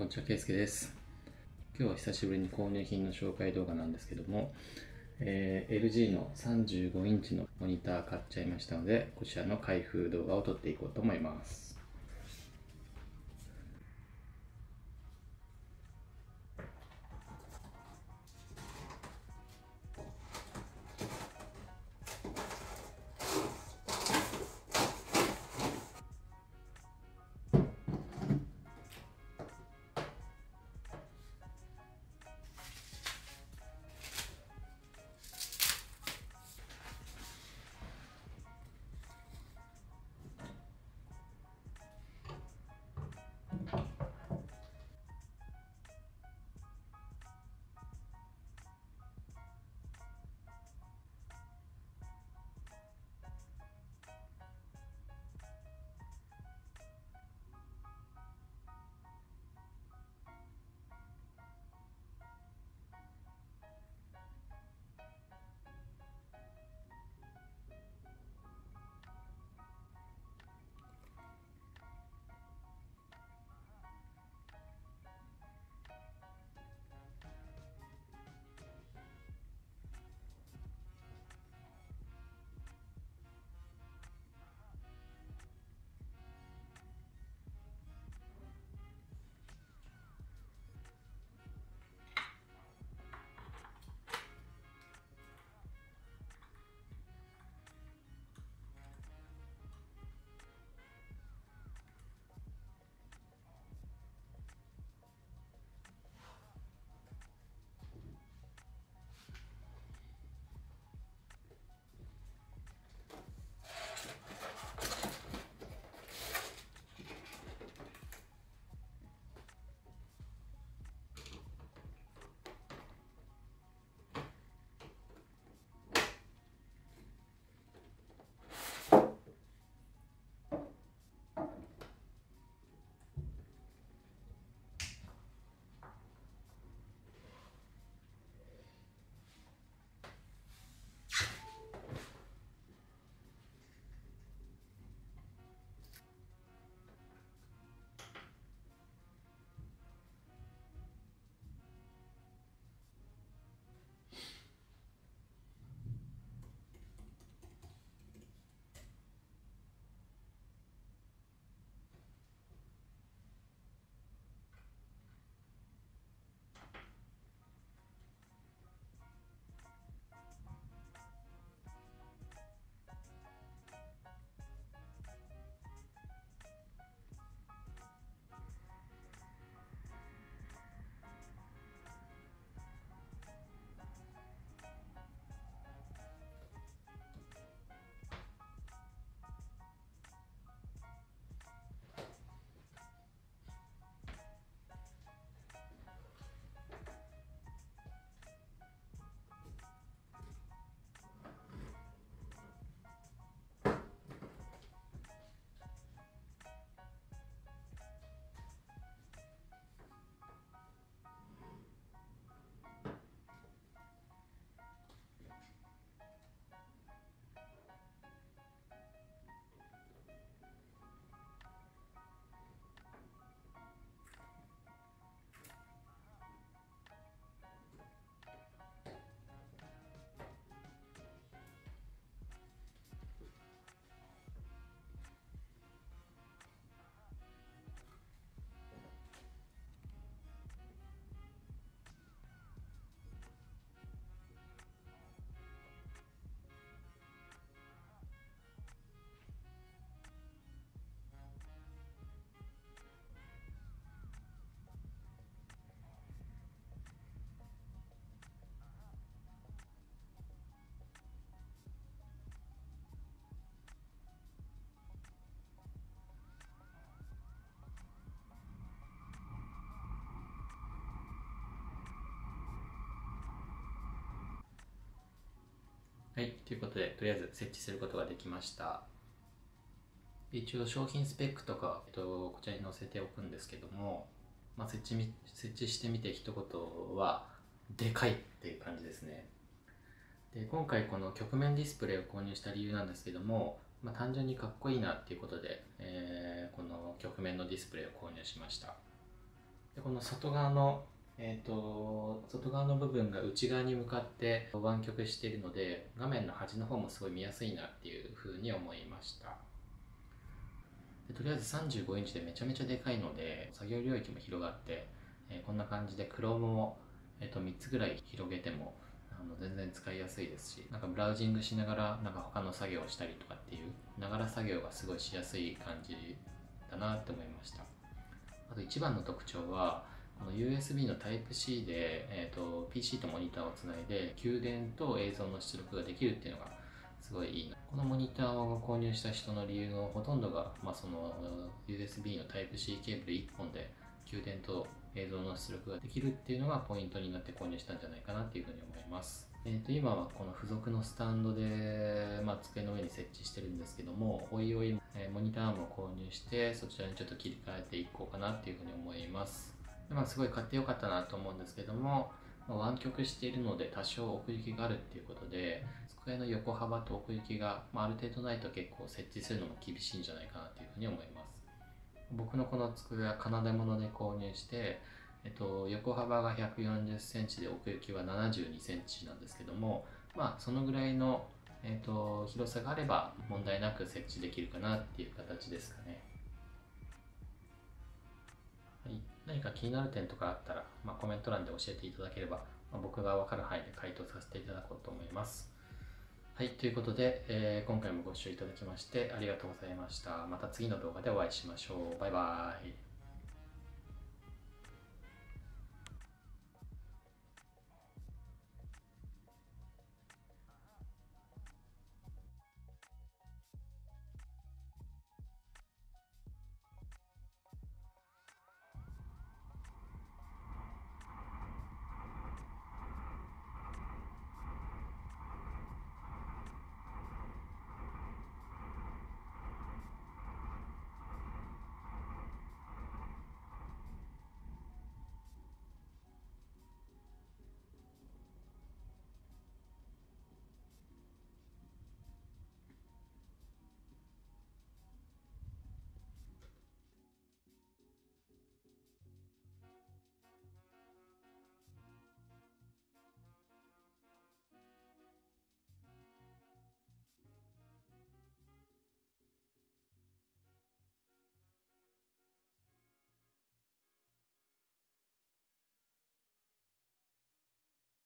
こんにちは、ケイスケです。今日は久しぶりに購入品の紹介動画なんですけども、LG の35インチのモニター買っちゃいましたので、こちらの開封動画を撮っていこうと思います。はい、ということで、とりあえず設置することができました。一応商品スペックとか、こちらに載せておくんですけども、設置してみて一言は、でかいっていう感じですね。で、今回この曲面ディスプレイを購入した理由なんですけども、単純にかっこいいなっていうことで、この曲面のディスプレイを購入しました。 でこの外側の外側の部分が内側に向かって湾曲しているので、画面の端の方もすごい見やすいなっていう風に思いました。でとりあえず35インチでめちゃめちゃでかいので、作業領域も広がって、こんな感じで Chrome も、3つぐらい広げても全然使いやすいですし、なんかブラウジングしながらなんか他の作業をしたりとかっていうながら作業がすごいしやすい感じだなって思いました。あと一番の特徴は、この USB の Type-C で、PC とモニターをつないで給電と映像の出力ができるっていうのがすごいいいな。このモニターを購入した人の理由のほとんどが、その USB の Type-C ケーブル1本で給電と映像の出力ができるっていうのがポイントになって購入したんじゃないかなっていうふうに思います。今はこの付属のスタンドで、机の上に設置してるんですけども、おいおい、モニターも購入してそちらにちょっと切り替えていこうかなっていうふうに思います。すごい買ってよかったなと思うんですけども、湾曲しているので多少奥行きがあるっていうことで、机の横幅と奥行きが、ある程度ないと結構設置するのも厳しいんじゃないかなというふうに思います。僕のこの机は金出物で購入して、横幅が140センチで奥行きは72センチなんですけども、そのぐらいの、広さがあれば問題なく設置できるかなっていう形ですかね。はい、何か気になる点とかあったら、コメント欄で教えていただければ、僕が分かる範囲で回答させていただこうと思います。はい、ということで、今回もご視聴いただきましてありがとうございました。また次の動画でお会いしましょう。バイバーイ。